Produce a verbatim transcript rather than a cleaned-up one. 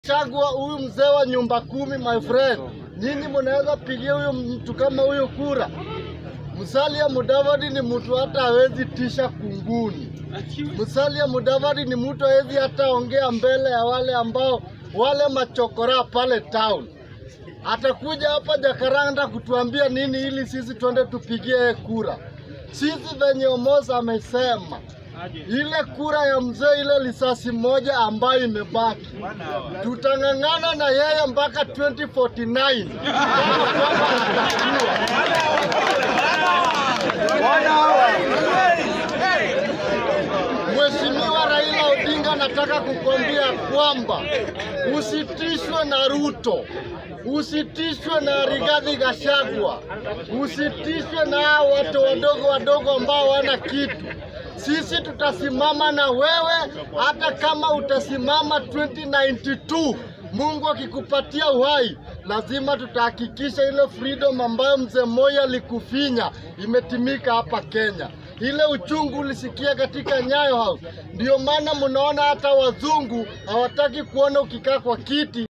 Chagua huyu mzee wa nyumba kumi, my friend. Nini mnaweza pigia huyu mtu kama huyu kura? Musalia Mudavadi ni mtu hata hawezi tisha kunguni. Musalia Mudavadi ni mtu hawezi hata ongea mbele ya wale ambao wale machokora pale town. Atakuja hapa Jakaranda kutuambia nini ili sisi twende tupigie kura. Sisi venye Omosa amesema ile kura ya mzee, ile lisasi moja ambayo imebaki, tutangangana na yeye mpaka twenty forty-nine. Mheshimiwa Raila Odinga, nataka kukwambia kwamba usitishwe na Ruto, usitishwe na Rigathi Gachagua, usitishwe na watu wadogo wadogo ambao wana kitu. Sisi tutasimama na wewe hata kama utasimama twenty ninety-two. Mungu akikupatia uhai, lazima tutahakikisha ile freedom ambayo mzee Moi alikufinya imetimika hapa Kenya. Ile uchungu ulisikia katika Nyayo House. Ndio maana mnaona hata wazungu hawataki kuona ukikaa kwa kiti